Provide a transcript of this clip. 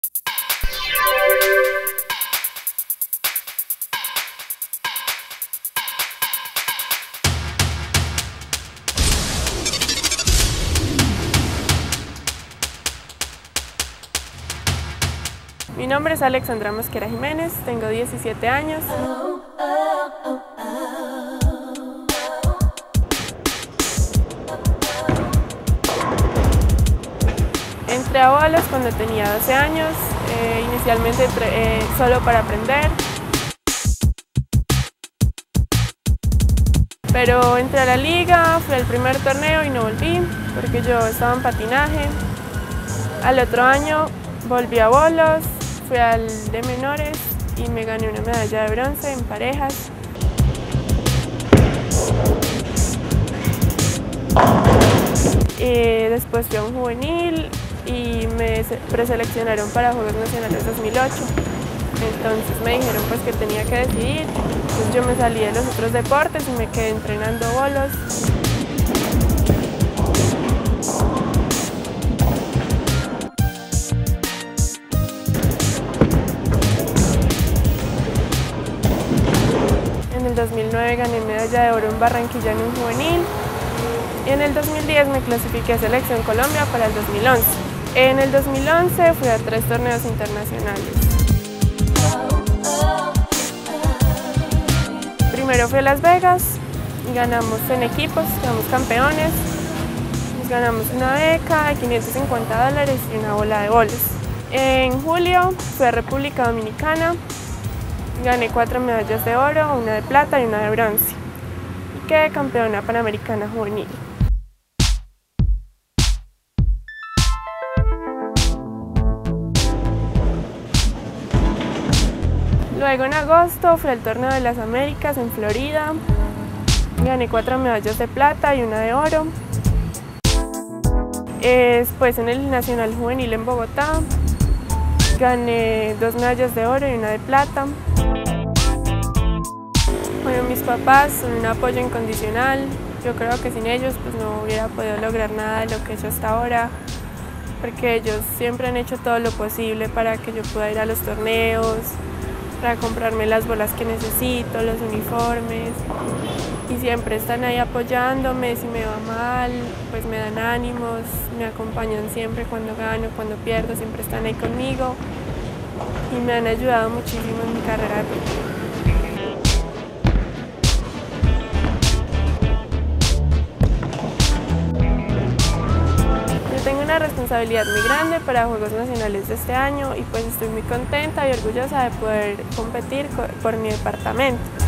Mi nombre es Alexandra Mosquera Jiménez, tengo 17 años. Entré a bolos cuando tenía 12 años, inicialmente entré solo para aprender. Pero entré a la liga, fui al primer torneo y no volví porque yo estaba en patinaje. Al otro año volví a bolos, fui al de menores y me gané una medalla de bronce en parejas. Después fui a un juvenil y me preseleccionaron para Juegos Nacionales 2008. Entonces me dijeron pues que tenía que decidir. Entonces yo me salí de los otros deportes y me quedé entrenando bolos. En el 2009 gané medalla de oro en Barranquilla en un juvenil. Y en el 2010 me clasifiqué a Selección Colombia para el 2011. En el 2011 fui a 3 torneos internacionales. Primero fui a Las Vegas y ganamos en equipos, quedamos campeones. Nos ganamos una beca de $550 y una bola de bolos. En julio fui a República Dominicana, gané 4 medallas de oro, una de plata y una de bronce. Y quedé campeona panamericana juvenil. Luego en agosto fui al Torneo de las Américas en Florida, gané 4 medallas de plata y una de oro. Después en el Nacional Juvenil en Bogotá, gané 2 medallas de oro y una de plata. Bueno, mis papás son un apoyo incondicional. Yo creo que sin ellos pues no hubiera podido lograr nada de lo que he hecho hasta ahora, porque ellos siempre han hecho todo lo posible para que yo pueda ir a los torneos, para comprarme las bolas que necesito, los uniformes, y siempre están ahí apoyándome. Si me va mal, pues me dan ánimos, me acompañan siempre cuando gano, cuando pierdo, siempre están ahí conmigo y me han ayudado muchísimo en mi carrera deportiva. Tengo una responsabilidad muy grande para Juegos Nacionales de este año y pues estoy muy contenta y orgullosa de poder competir por mi departamento.